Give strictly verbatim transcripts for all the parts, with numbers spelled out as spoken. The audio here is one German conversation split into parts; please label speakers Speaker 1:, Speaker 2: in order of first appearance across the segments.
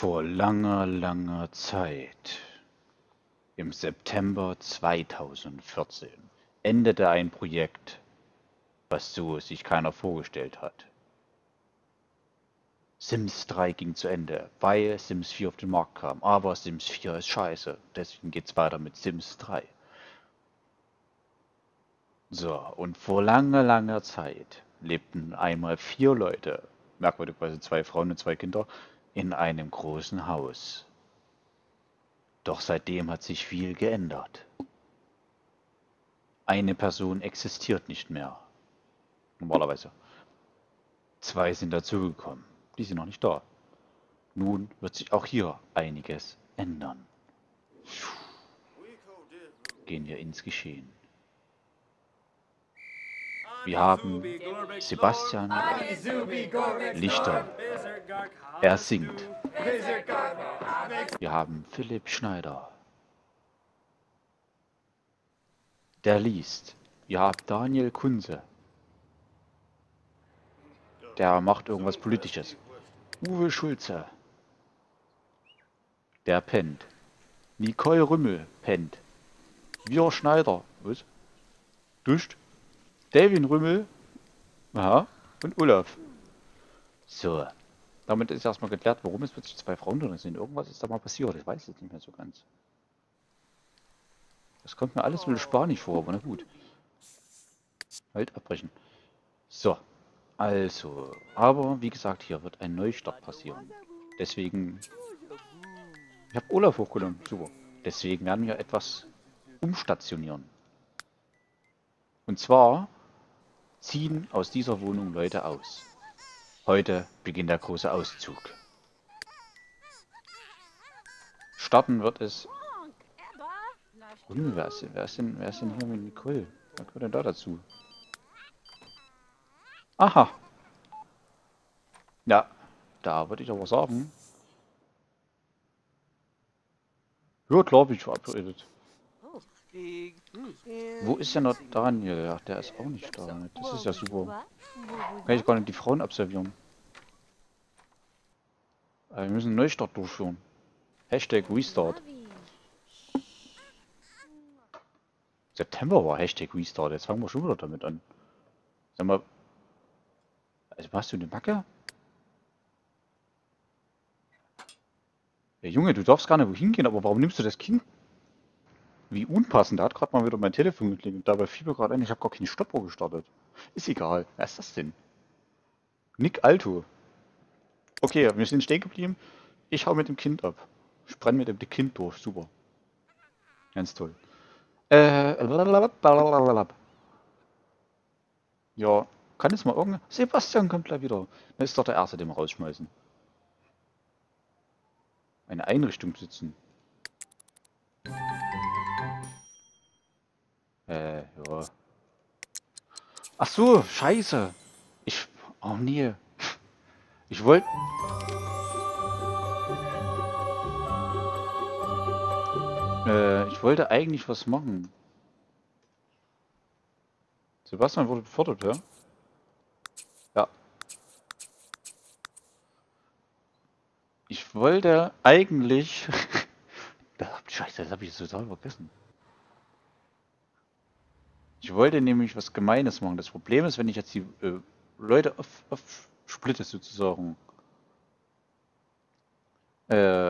Speaker 1: Vor langer, langer Zeit, im September zweitausendvierzehn, endete ein Projekt, was so sich keiner vorgestellt hat. Sims drei ging zu Ende, weil Sims vier auf den Markt kam. Aber Sims vier ist scheiße, deswegen geht's weiter mit Sims drei. So, und vor langer, langer Zeit lebten einmal vier Leute, merkwürdigerweise zwei Frauen und zwei Kinder, in einem großen Haus. Doch seitdem hat sich viel geändert. Eine Person existiert nicht mehr. Normalerweise. Zwei sind dazugekommen. Die sind noch nicht da. Nun wird sich auch hier einiges ändern. Gehen wir ins Geschehen. Wir haben Sebastian Lichter. Er singt. Wir haben Philipp Schneider. Der liest. Wir haben Daniel Kunze. Der macht irgendwas Politisches. Uwe Schulze. Der pennt. Nicole Rümmel pennt. Wir Schneider. Was? Duscht. Davin Rümmel. Aha. Und Olaf. So. Damit ist erstmal geklärt, warum es plötzlich zwei Frauen drin sind. Irgendwas ist da mal passiert. Ich weiß es nicht mehr so ganz. Das kommt mir alles mit Spanisch vor, aber na gut. Halt abbrechen. So. Also. Aber wie gesagt, hier wird ein Neustart passieren. Deswegen. Ich habe Olaf hochgenommen. Super. Deswegen werden wir etwas umstationieren. Und zwar ziehen aus dieser Wohnung Leute aus. Heute beginnt der große Auszug. Starten wird es. Hm, wer ist, wer ist denn, wer ist denn hier mit Nicole? Wer gehört denn da dazu? Aha. Ja, da würde ich aber sagen. Ja, klar, bin ich verabredet. Wo ist denn noch Daniel? Ja, der ist auch nicht da. Das ist ja super. Kann ich gar nicht die Frauen absolvieren. Aber wir müssen einen Neustart durchführen. Hashtag Restart. September war Hashtag Restart. Jetzt fangen wir schon wieder damit an. Sag mal. Also hast du eine Macke? Ja, Junge, du darfst gar nicht wohin gehen, aber warum nimmst du das Kind? Wie unpassend. Da hat gerade mal wieder mein Telefon geklingelt. Dabei fiel mir gerade ein, ich habe gar keine Stoppuhr gestartet. Ist egal. Wer ist das denn? Nick Alto. Okay, wir sind stehen geblieben. Ich hau mit dem Kind ab. Ich brenne mit dem Kind durch. Super. Ganz toll. Äh. Ja, kann es mal irgendein. Sebastian kommt gleich wieder. Dann ist doch der Erste, den wir rausschmeißen. Eine Einrichtung sitzen. Äh, ja. Ach so, scheiße. Ich. Oh nee. Ich wollte. Äh, ich wollte eigentlich was machen. Sebastian wurde befördert, ja? Ja. Ich wollte eigentlich. Scheiße, das habe ich total vergessen. Ich wollte nämlich was Gemeines machen. Das Problem ist, wenn ich jetzt die äh, Leute auf, auf splitte sozusagen. Äh,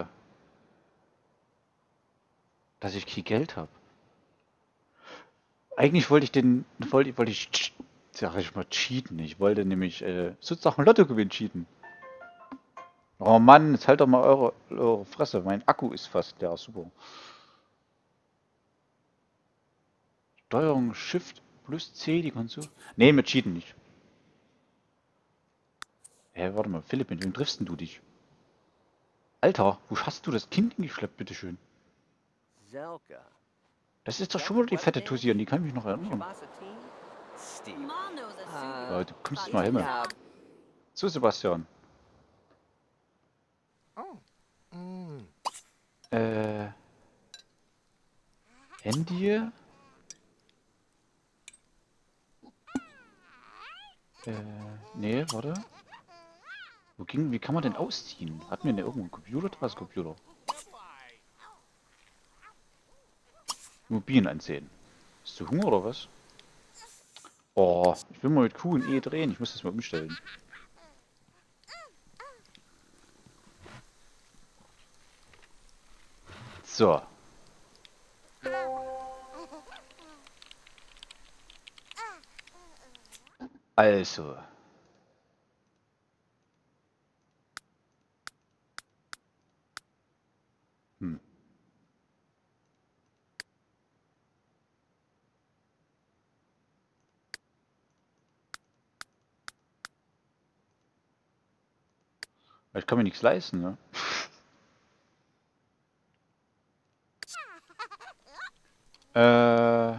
Speaker 1: dass ich kein Geld habe. Eigentlich wollte ich den, wollte, wollte ich, sag ich mal, cheaten. Ich wollte nämlich äh, sozusagen Lottogewinn cheaten. Oh Mann, jetzt halt doch mal eure, eure Fresse. Mein Akku ist fast leer. Super. Steuerung Shift plus C, die Konsole. Nee, wir cheaten nicht. Hä, hey, warte mal, Philipp, mit wem triffst denn du dich? Alter, wo hast du das Kind hingeschleppt, bitteschön? Das ist doch schon wieder die fette Tussi, an die kann ich mich noch erinnern. Ja, du kommst mal hin. So, Sebastian. Äh. Handy? Äh, nee, warte. Wo ging, wie kann man denn ausziehen? Hatten wir denn irgendwo einen Computer? Da ist Computer. Immobilien ansehen. Hast du Hunger oder was? Oh, ich will mal mit Q und E drehen. Ich muss das mal umstellen. So. Also. Hm. Ich kann mir nichts leisten, ne? Äh.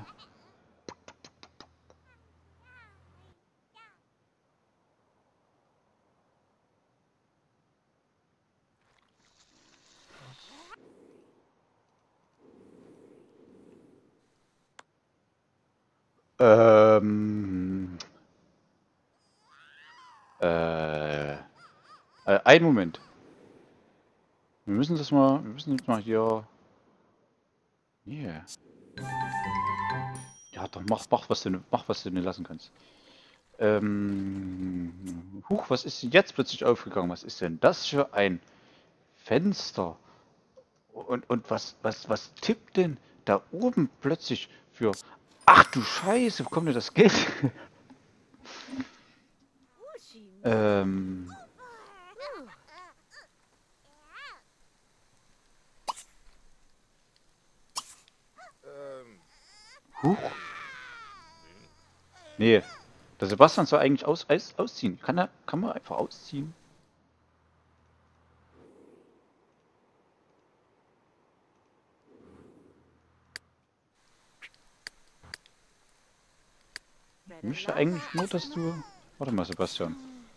Speaker 1: Ähm. Äh. äh einen Moment. Wir müssen das mal. Wir müssen jetzt mal hier. Yeah. Ja, doch, mach, mach, was du, mach, was du nicht lassen kannst. Ähm. Huch, was ist denn jetzt plötzlich aufgegangen? Was ist denn das für ein Fenster? Und, und was, was, was tippt denn da oben plötzlich für... Ach du Scheiße, wo kommt denn das Geld? ähm... Huch. Nee, der Sebastian soll eigentlich aus, aus, ausziehen. Kann er, kann man einfach ausziehen? Ich möchte eigentlich nur, dass du... Warte mal, Sebastian.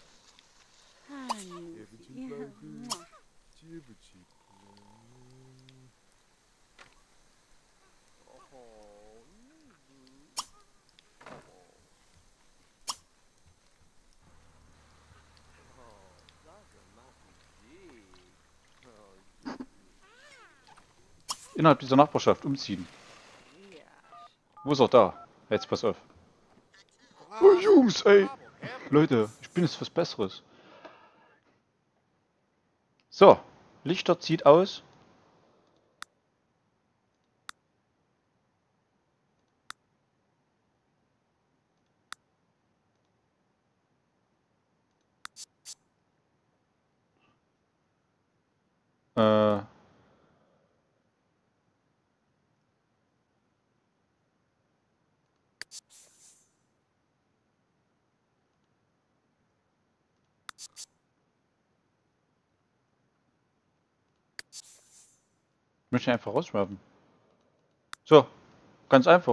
Speaker 1: Innerhalb dieser Nachbarschaft umziehen. Wo ist er da? Jetzt pass auf. Oh, Jungs, ey. Leute, ich bin jetzt was Besseres. So, Lichter zieht aus. Äh... Ich möchte ihn einfach rauswerfen. So, ganz einfach.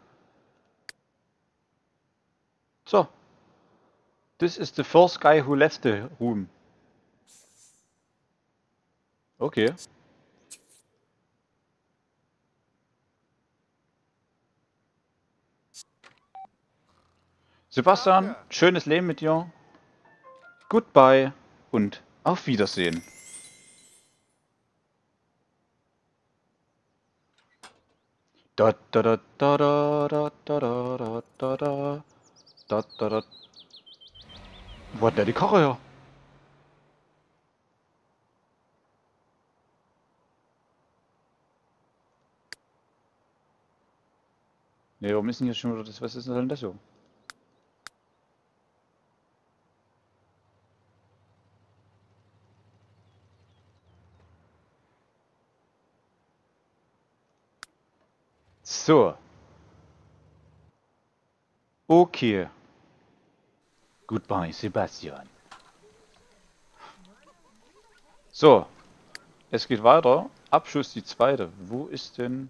Speaker 1: So, this is the first guy who left the room. Okay. Sebastian, schönes Leben mit dir. Goodbye und auf Wiedersehen. Da da da da da da da da da da da da da. Wo hat der die Karre her? Ne, warum ist denn hier schon wieder das? Was ist denn das so? So. Okay. Goodbye, Sebastian. So. Es geht weiter. Abschuss die zweite. Wo ist denn...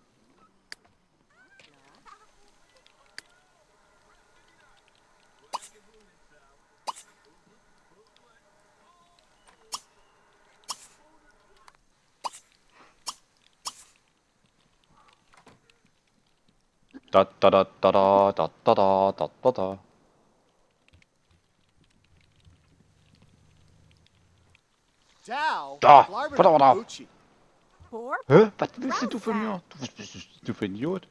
Speaker 1: Da da da da da da da da da da da.
Speaker 2: Dow,
Speaker 1: Da,
Speaker 2: Blarben
Speaker 1: warte mal da.
Speaker 2: Gucci.
Speaker 3: Poor
Speaker 1: Hä? Was willst denn du von mir? Du, was bist du für ein Idiot?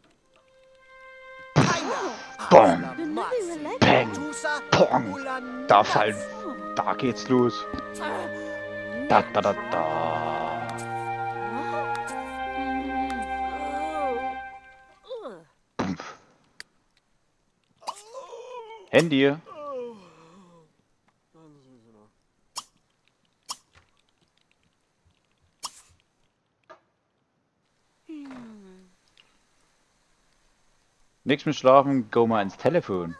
Speaker 1: Bom, Peng, Pong. Da fallen. Da geht's los. Da, da, da, da. Pumpf. Handy. Nix mit Schlafen, go mal ins Telefon.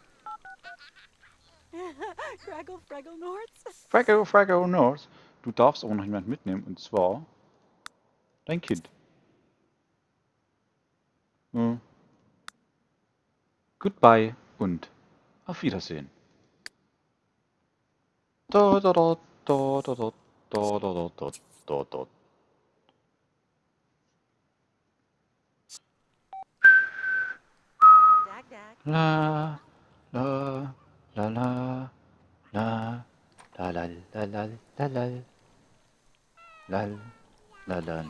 Speaker 3: Fraggle, Fraggle Nords.
Speaker 1: Fraggle, Fraggle North. Du darfst auch noch jemand mitnehmen, und zwar dein Kind. Hm. Goodbye und auf Wiedersehen. Da, da, da, da, da, da, da, da, da, da, da.
Speaker 3: Dag, dag.
Speaker 1: La, la, la, la, la, la, la, la, la, la, la, la, la, la.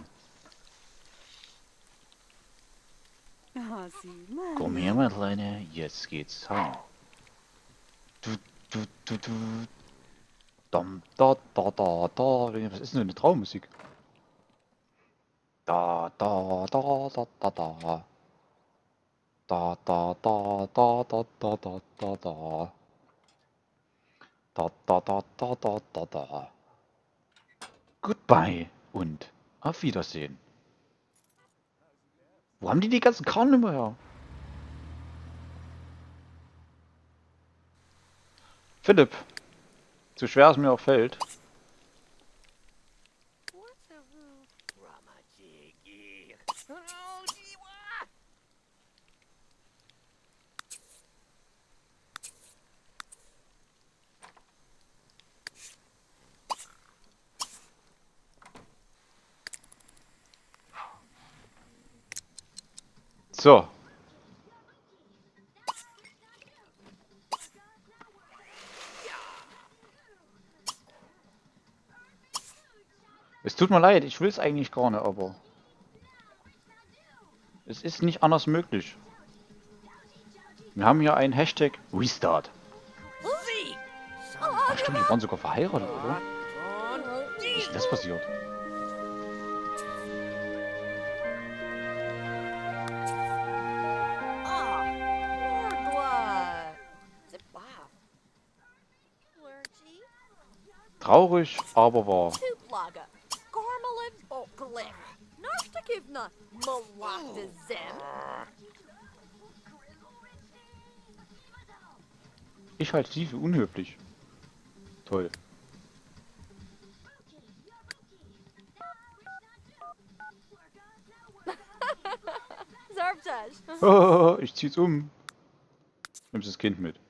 Speaker 3: Oh, see, man.
Speaker 1: Komm her, mein Kleiner, jetzt geht's heim. Du, du, du, du. Dam, da, da, da, da. Was ist denn eine Traummusik? Da, da, da, da, da, da. Da, da, da, da, da, da, da, da, da. Da, da, da, da, da, da, da. Goodbye und auf Wiedersehen. Wo haben die die ganzen Karten immer her? Philipp, so schwer es mir auch fällt. So. Es tut mir leid, ich will es eigentlich gar nicht, aber es ist nicht anders möglich. Wir haben hier einen Hashtag Restart. Ach stimmt, die waren sogar verheiratet, oder? Wie ist denn das passiert? Traurig, aber wahr. Ich halte sie für unhöflich. Toll. Oh, ich zieh's um. Nimmst das Kind mit.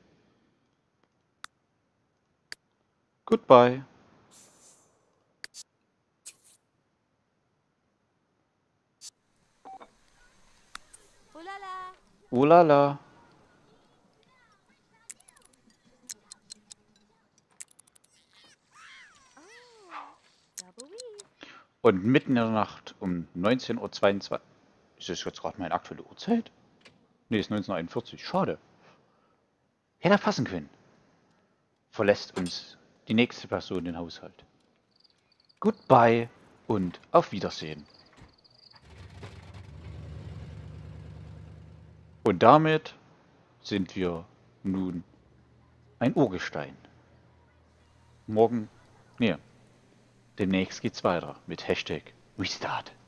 Speaker 1: Goodbye. Oh la la. Und mitten in der Nacht um neunzehn Uhr zweiundzwanzig. Ist das jetzt gerade meine aktuelle Uhrzeit? Ne, ist neunzehn Uhr einundvierzig. Schade. Hätte er passen können. Verlässt uns die nächste Person den Haushalt. Goodbye und auf Wiedersehen. Und damit sind wir nun ein Urgestein. Morgen, nee, demnächst geht's weiter mit Hashtag Restart.